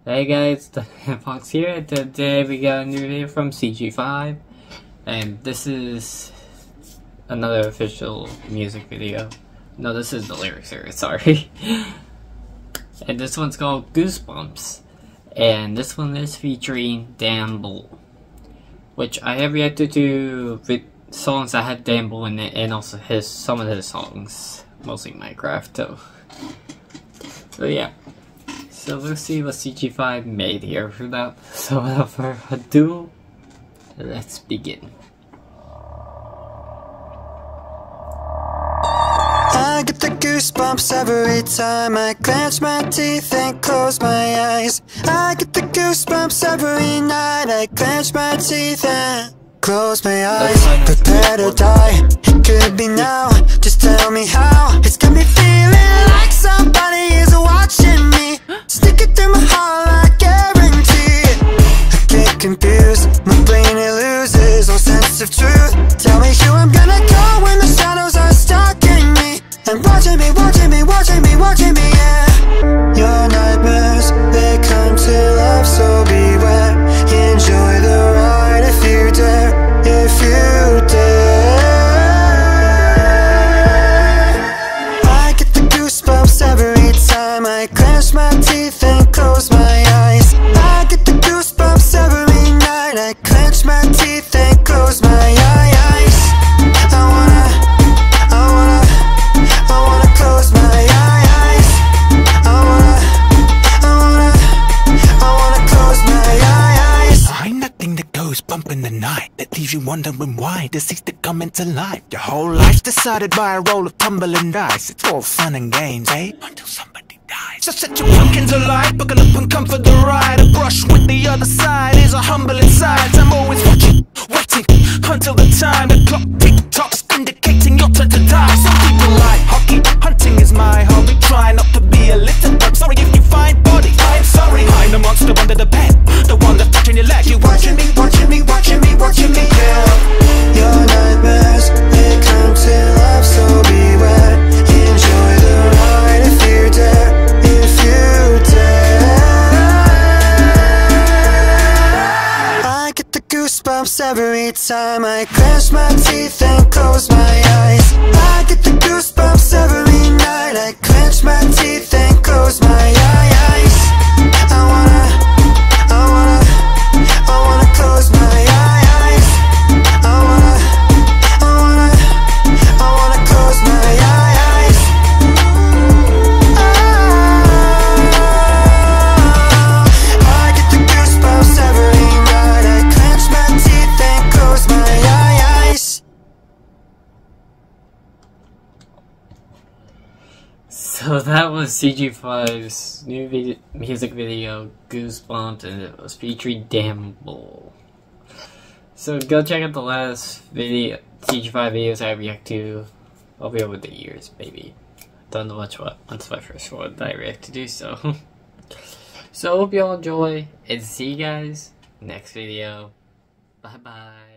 Hey guys, the Fox here. Today we got a new video from CG5, and this is another official music video. No, this is the lyrics here, sorry. And this one's called Goosebumps, and this one is featuring Dan Bull, which I have reacted to songs that had Dan Bull in it, and also some of his songs, mostly Minecraft too. So yeah. So let's see what CG5 made here for that. So without further ado, let's begin. I get the goosebumps every time I clench my teeth and close my eyes. I get the goosebumps every night I clench my teeth and close my eyes. Prepare to die, it could be now, just tell me how. It's got me feeling like somebody is watching me. Stick it through my heart, I guarantee it. I get confused, my brain it loses all sense of truth. Tell me who I'm gonna call when the shadows are stalking me and watching me, watching me, watching me, watching me, yeah. Your nightmares, they come to life, so beware. Enjoy the ride if you dare, if you dare. I get the goosebumps every time I clench my teeth and close my eyes. I get the goosebumps every night I clench my teeth and close my eyes. I wanna close my eyes. I wanna close my eyes. Ain't nothing that goes bump in the night that leaves you wondering why the seeks to come into life. Your whole life's decided by a roll of tumbling dice. It's all fun and games, eh? Until somebody dies. So set your pumpkins alight, buckle up and come for the ride. A brush with the other side is a humble inside. I'm always watching, waiting until the time the clock tick-tocks, indicating your turn to die. Some people like hockey, hunting is my hobby. Try not to be a little bug. Sorry if you find body, I'm sorry. I'm the monster under the bed, the one that's touching your leg. You watching me, watching me, watching me, watching me, yeah. Your nightmares, they come to life, so beware. Enjoy the ride if you dare, if you dare. I get the goosebumps every time I clench my teeth and close my eyes. I get the goosebumps every night I clench my teeth and close my eyes. I wanna close my eyes. I wanna close my eyes. I get the goosebumps every night I clench my teeth and close my eyes. So that was CG5's new music video, Goosebumps, and it was featuring Dan Bull. So go check out the last video, CG5 videos I react to over the years, maybe. Don't know which one, once my first one that I react to, so. So hope y'all enjoy, and see you guys next video. Bye bye.